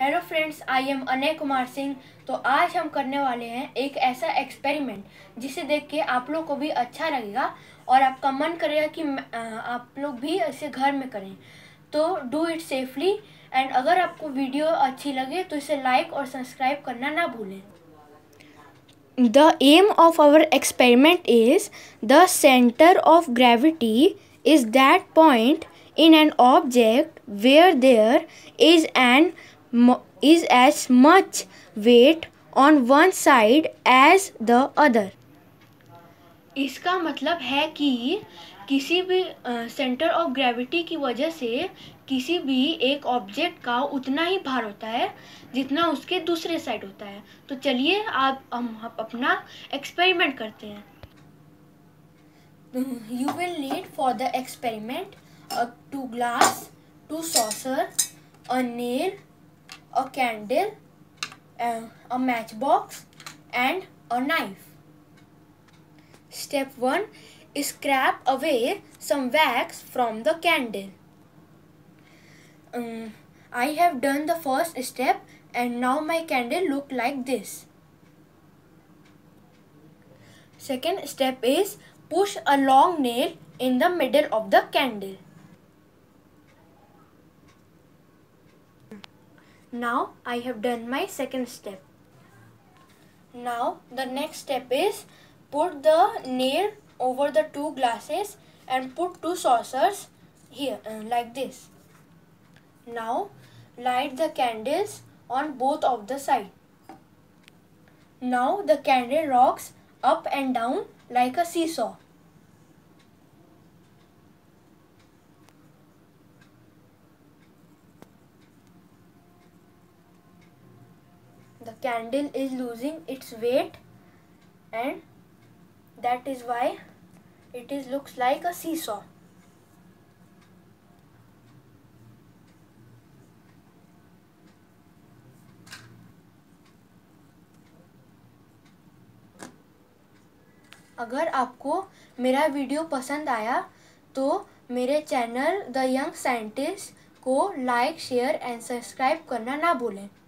Hello friends, I am Anay Kumar Singh. तो आज हम करने वाले हैं एक ऐसा एक्सपेरिमेंट जिसे देख के आप लोग को भी अच्छा लगेगा और आपका मन करेगा कि आप लोग भी इसे घर में करें। तो डू इट सेफली। एंड अगर आपको वीडियो अच्छी लगे तो इसे लाइक और सब्सक्राइब करना ना भूलें। The aim of our experiment is the center of gravity is that point in an object where there is as much weight on one side as the other. इसका मतलब है कि किसी भी सेंटर ऑफ ग्रेविटी की वजह से किसी भी एक ऑब्जेक्ट का उतना ही भार होता है जितना उसके दूसरे साइड होता है। तो चलिए हम अपना एक्सपेरिमेंट करते हैं। You will need for the experiment two glass, two saucer, a nail, a candle, a matchbox and a knife. Step 1. Scrape away some wax from the candle. I have done the first step and now my candle look like this. Second step is push a long nail in the middle of the candle. Now I have done my second step. Now the next step is put the nail over the two glasses and put two saucers here like this. Now light the candles on both of the sides. Now the candle rocks up and down like a seesaw. The candle is losing its weight and that is why it looks like a seesaw. अगर आपको मेरा video पसंद आया तो मेरे channel the young scientist को like, share and subscribe करना ना भूलें।